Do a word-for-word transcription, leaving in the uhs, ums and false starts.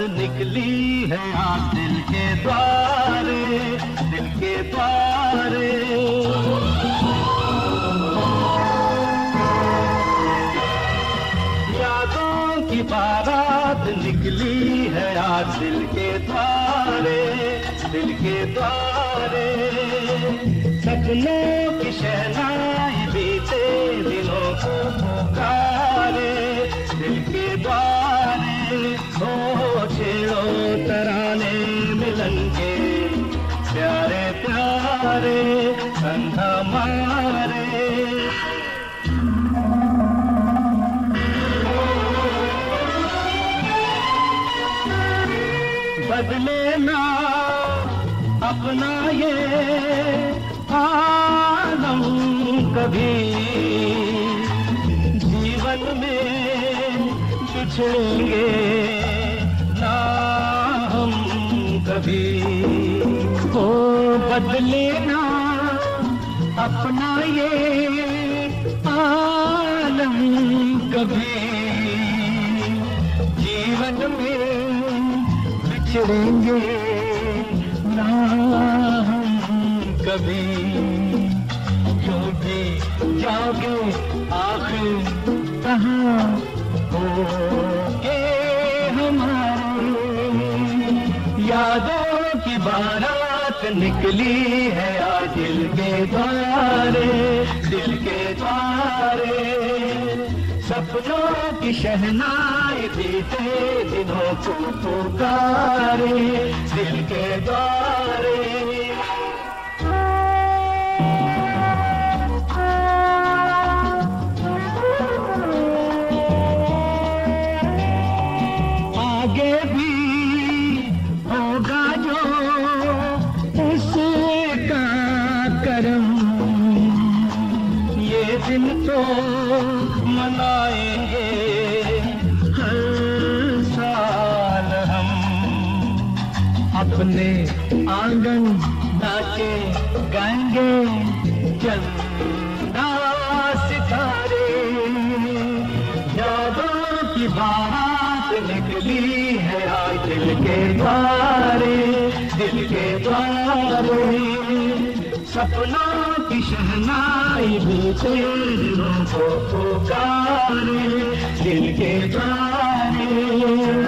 निकली है आज दिल के द्वारे, दिल के द्वारे। यादों की बारात निकली है आज दिल के द्वारे, दिल के द्वारे। सपनों की शहनाई बीते दिनों को पुकारे, दिल के द्वारे। हो छेड़ो तराने मिलन के प्यारे प्यारे कंधा मारे। बदले ना अपना ये आलम कभी, जीवन में बिछड़ेंगे ना हम कभी। हो बदले ना अपना ये आलम कभी, जीवन में बिछड़ेंगे ना हम कभी। जो भी जाओगे आखिर कहाँ होगे हमारे। यादों की बारात निकली है आज दिल के द्वारे, दिल के द्वारे। सपनों की शहनाई बीते दिनों को पुकारे, दिल के द्वारे। आगे भी होगा जो उसका करम, ये दिन तो मनाएंगे हर साल हम। अपने आंगन नाचे गाएंगे चंदा सितारे। यादों की बात निकली है आज दिल के द्वारे, दिल के द्वारे। सपनों की शहनाई बीते दिनों को पुकारे, दिल के द्वारे।